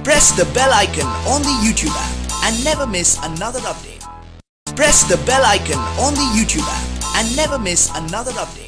Press the bell icon on the YouTube app and never miss another update. Press the bell icon on the YouTube app and never miss another update.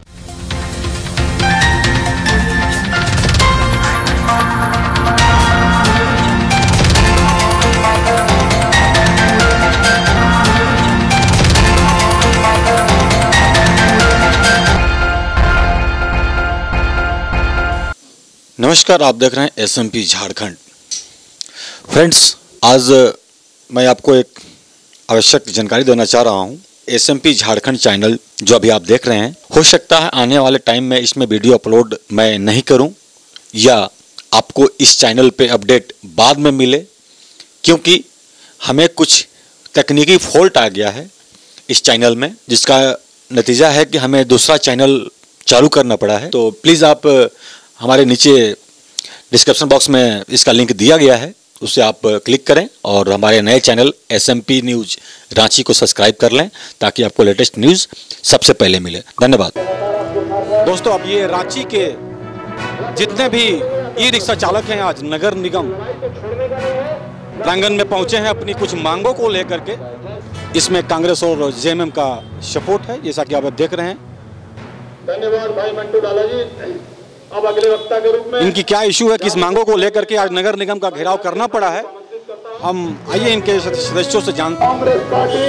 नमस्कार, आप देख रहे हैं SMP Jharkhand. Friends, आज मैं आपको एक आवश्यक जानकारी देना चाह रहा हूं। SMP झारखंड चैनल जो अभी आप देख रहे हैं, हो सकता है आने वाले टाइम में इसमें वीडियो अपलोड मैं नहीं करूं या आपको इस चैनल पे अपडेट बाद में मिले, क्योंकि हमें कुछ तकनीकी फॉल्ट आ गया है इस चैनल में, जिसका नतीजा है कि हमें दूसरा चैनल चालू करना पड़ा है। तो प्लीज़ आप हमारे नीचे डिस्क्रिप्शन बॉक्स में इसका लिंक दिया गया है, उससे आप क्लिक करें और हमारे नए चैनल SMP न्यूज़ रांची को सब्सक्राइब कर लें, ताकि आपको लेटेस्ट न्यूज़ सबसे पहले मिले। धन्यवाद। दोस्तों, अब ये रांची के जितने भी ई रिक्शा चालक हैं, आज नगर निगम प्रांगण में पहुंचे हैं अपनी कुछ मांगों को लेकर के। इसमें कांग्रेस और JMM का सपोर्ट है, जैसा कि आप देख रहे हैं। धन्यवाद भाई मंटू डाला जी। अब अगले वक्ता के रूप में इनकी क्या इशू है, किस मांगों को लेकर के आज नगर निगम का घेराव करना पड़ा है, हम आइए इनके सदस्यों से जानते हैं। कांग्रेस पार्टी,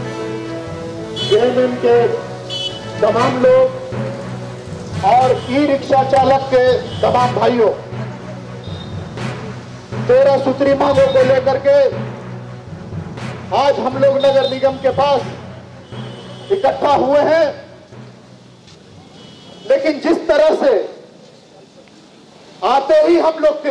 JMM के तमाम लोग और ई रिक्शा चालक के तमाम भाइयों, 13 सूत्री मांगों को लेकर के आज हम लोग नगर निगम के पास इकट्ठा हुए हैं। लेकिन जिस तरह से आते ही हम लोग के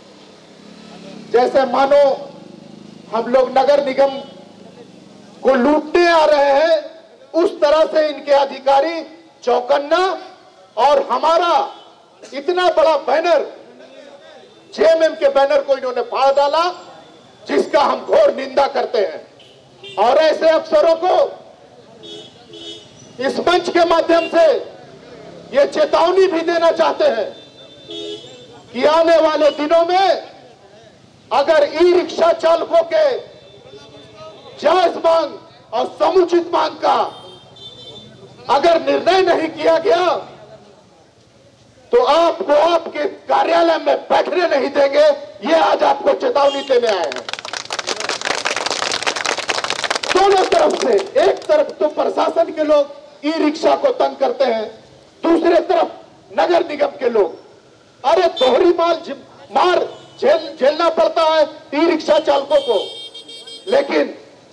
जैसे मानो हम लोग नगर निगम को लूटने आ रहे हैं, उस तरह से इनके अधिकारी चौकन्ना और हमारा इतना बड़ा बैनर, JMM के बैनर को इन्होंने फाड़ डाला, जिसका हम घोर निंदा करते हैं। और ऐसे अफसरों को इस मंच के माध्यम से ये चेतावनी भी देना चाहते हैं कि आने वाले दिनों में अगर ई रिक्शा चालकों के जायज मांग और समुचित मांग का अगर निर्णय नहीं किया गया, तो आपको आपके कार्यालय में बैठने नहीं देंगे। ये आज आपको चेतावनी देने आए हैं। दोनों तरफ से, एक तरफ तो प्रशासन के लोग ई रिक्शा को तंग करते हैं, दूसरे तरफ नगर निगम के लोग। अरे दोहरी मार झेलना पड़ता है ई रिक्शा चालकों को। लेकिन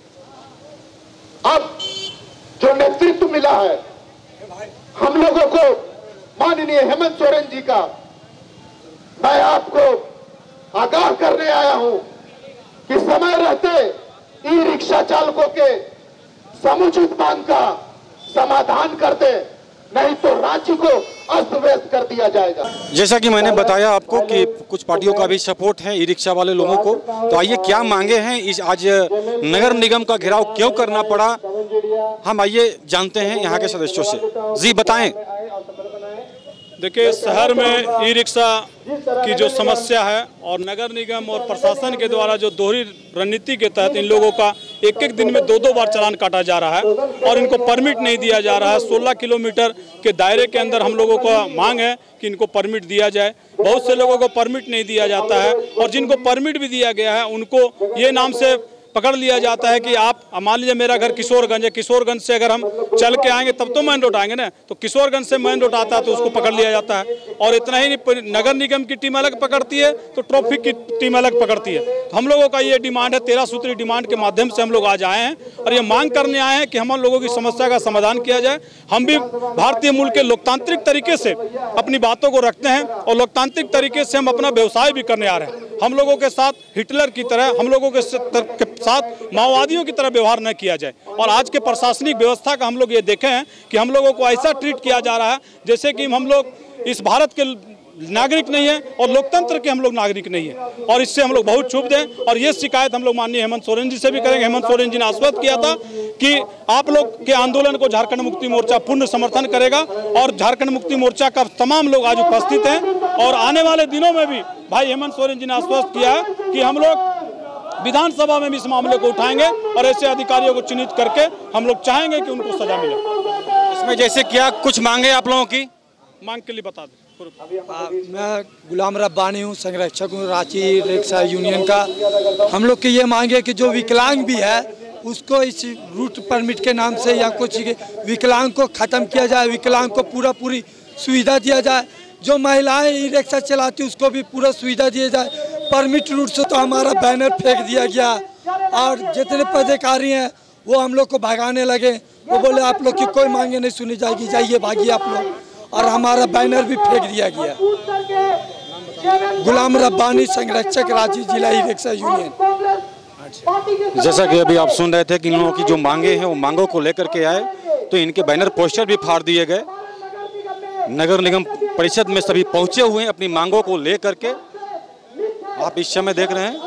अब जो नेतृत्व मिला है हम लोगों को, माननीय हेमंत सोरेन जी का, मैं आपको आगाह करने आया हूं कि समय रहते ई रिक्शा चालकों के समुचित मांग का समाधान करते, नहीं तो रांची को अस्त व्यस्त कर दिया जाएगा। जैसा कि मैंने बताया आपको कि कुछ पार्टियों का भी सपोर्ट है ई रिक्शा वाले लोगों को। तो आइए क्या मांगे हैं, इस आज नगर निगम का घेराव क्यों करना पड़ा, हम आइए जानते हैं यहाँ के सदस्यों से। जी बताएं। देखिए, शहर में ई रिक्शा की जो समस्या है और नगर निगम और प्रशासन के द्वारा जो दोहरी रणनीति के तहत इन लोगों का एक एक दिन में 2-2 बार चालान काटा जा रहा है और इनको परमिट नहीं दिया जा रहा है। 16 किलोमीटर के दायरे के अंदर हम लोगों का मांग है कि इनको परमिट दिया जाए। बहुत से लोगों को परमिट नहीं दिया जाता है और जिनको परमिट भी दिया गया है उनको ये नाम से पकड़ लिया जाता है कि आप, मान लीजिए मेरा घर किशोरगंज है, किशोरगंज से अगर हम चल के आएंगे तब तो मेन रोड आएंगे ना, तो किशोरगंज से मेन रोड आता है तो उसको पकड़ लिया जाता है। और इतना ही नहीं, नगर निगम की टीम अलग पकड़ती है तो ट्रैफिक की टीम अलग पकड़ती है। तो हम लोगों का ये डिमांड है, 13 सूत्री डिमांड के माध्यम से हम लोग आज आए हैं और ये मांग करने आए हैं कि हम लोगों की समस्या का समाधान किया जाए। हम भी भारतीय मूल के लोकतांत्रिक तरीके से अपनी बातों को रखते हैं और लोकतांत्रिक तरीके से हम अपना व्यवसाय भी करने आ रहे हैं। हम लोगों के साथ हिटलर की तरह, हम लोगों के साथ माओवादियों की तरह व्यवहार न किया जाए। और आज के प्रशासनिक व्यवस्था का हम लोग ये देखे हैं कि हम लोगों को ऐसा ट्रीट किया जा रहा है जैसे कि हम लोग इस भारत के नागरिक नहीं है और लोकतंत्र के हम लोग नागरिक नहीं है, और इससे हम लोग बहुत क्षुब्ध हैं। और ये शिकायत हम लोग माननीय हेमंत सोरेन जी से भी करेंगे। हेमंत सोरेन जी ने आश्वस्त किया था कि आप लोग के आंदोलन को झारखंड मुक्ति मोर्चा पूर्ण समर्थन करेगा, और झारखंड मुक्ति मोर्चा का तमाम लोग आज उपस्थित हैं और आने वाले दिनों में भी भाई हेमंत सोरेन जी ने आश्वस्त किया है कि हम लोग विधानसभा में भी इस मामले को उठाएंगे और ऐसे अधिकारियों को चिन्हित करके हम लोग चाहेंगे कि उनको सजा मिले। इसमें जैसे क्या कुछ मांगे आप लोगों की? मांग के लिए बता दें। मैं गुलाम रब्बानी हूँ, संरक्षक हूँ रांची रिक्शा यूनियन का। हम लोग की ये मांग है कि जो विकलांग भी है उसको इस रूट परमिट के नाम से या कुछ विकलांग को ख़त्म किया जाए, विकलांग को पूरी सुविधा दिया जाए। जो महिलाएं ई रिक्शा चलाती उसको भी पूरा सुविधा दिया जाए। परमिट रूट से तो हमारा बैनर फेंक दिया गया और जितने पदाधिकारी हैं वो हम लोग को भगाने लगे। वो बोले आप लोग की कोई मांगे नहीं सुनी जाएगी, जाइए भागिए आप लोग, और हमारा बैनर भी फेंक दिया गया। गुलाम रब्बानी, संरक्षक रांची जिला ई रिक्शा यूनियन। जैसा कि अभी आप सुन रहे थे कि इन लोगों की जो मांगे हैं वो मांगों को लेकर के आए, तो इनके बैनर पोस्टर भी फाड़ दिए गए। नगर निगम परिषद में सभी पहुंचे हुए हैं अपनी मांगों को लेकर के। आप इस समय देख रहे हैं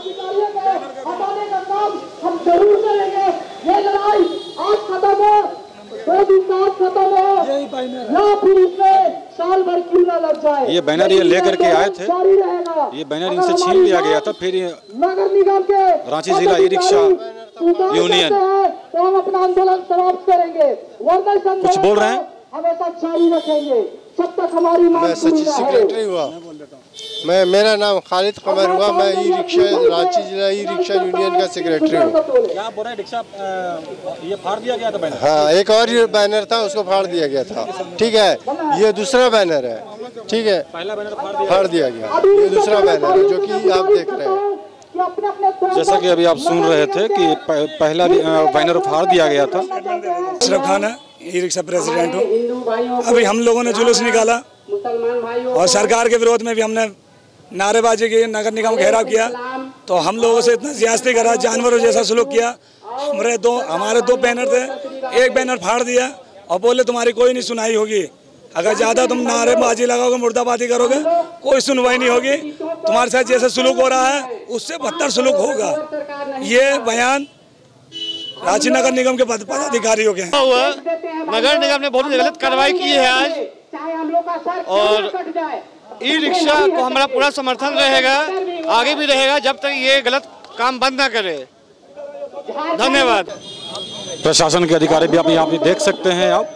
ये बैनर ये लेकर के आए थे, ये बैनर इनसे छीन लिया गया था। फिर नगर निगम के रांची जिला ई रिक्शा यूनियन तो हम अपना आंदोलन समाप्त करेंगे, कुछ बोल रहे हैं, हमेशा जारी रखेंगे जब तक हमारी मांग मैं सचिव सेक्रेटरी हुआ। मेरा नाम खालिद कमर हुआ। मैं ई रिक्शा रांची जिला ई रिक्शा यूनियन का सेक्रेटरी हूँ। क्या बोल रहे हैं? रिक्शा ये फाड़ दिया गया था बैनर? हाँ, एक और बैनर था उसको फाड़ दिया गया था। ठीक है, ये दूसरा बैनर है। ठीक है, पहला बैनर फाड़ दिया गया, ये दूसरा बैनर है जो कि आप देख रहे हैं। जैसा कि अभी आप सुन रहे थे कि पहला बैनर फाड़ दिया गया था। अशरफ खान है, ई रिक्शा प्रेसिडेंट हूँ। अभी हम लोगों ने जुलूस निकाला और सरकार के विरोध में भी हमने नारेबाजी की, नगर निगम घेराव किया, तो हम लोगों से इतना ज्यादती करा, जानवरों जैसा सलूक किया। हमारे दो बैनर थे, एक बैनर फाड़ दिया और बोले तुम्हारी कोई नहीं सुनाई होगी, अगर ज़्यादा तुम नारेबाजी लगाओगे, मुर्दाबादी करोगे, कोई सुनवाई नहीं होगी, तुम्हारे साथ जैसा सलूक हो रहा है उससे बदतर सलूक होगा। ये बयान रांची नगर निगम के पदाधिकारियों के हुआ। नगर निगम ने बहुत गलत कार्रवाई की है आज, और ई रिक्शा को हमारा पूरा समर्थन रहेगा, आगे भी रहेगा जब तक ये गलत काम बंद ना करे। धन्यवाद। प्रशासन के अधिकारी भी आप यहाँ पे देख सकते हैं आप।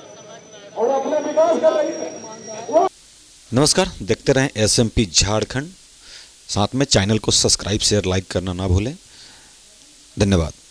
नमस्कार, देखते रहें SMP झारखंड। साथ में चैनल को सब्सक्राइब शेयर लाइक करना ना भूलें। धन्यवाद।